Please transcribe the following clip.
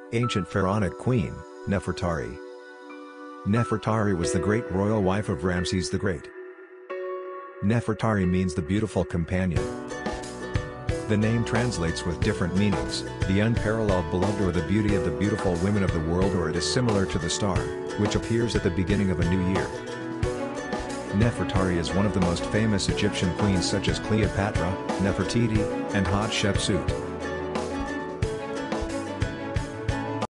Ancient Pharaonic Queen, Nefertari. Nefertari was the great royal wife of Ramses the Great. Nefertari means the beautiful companion. The name translates with different meanings, the unparalleled beloved or the beauty of the beautiful women of the world, or it is similar to the star, which appears at the beginning of a new year. Nefertari is one of the most famous Egyptian queens such as Cleopatra, Nefertiti, and Hatshepsut.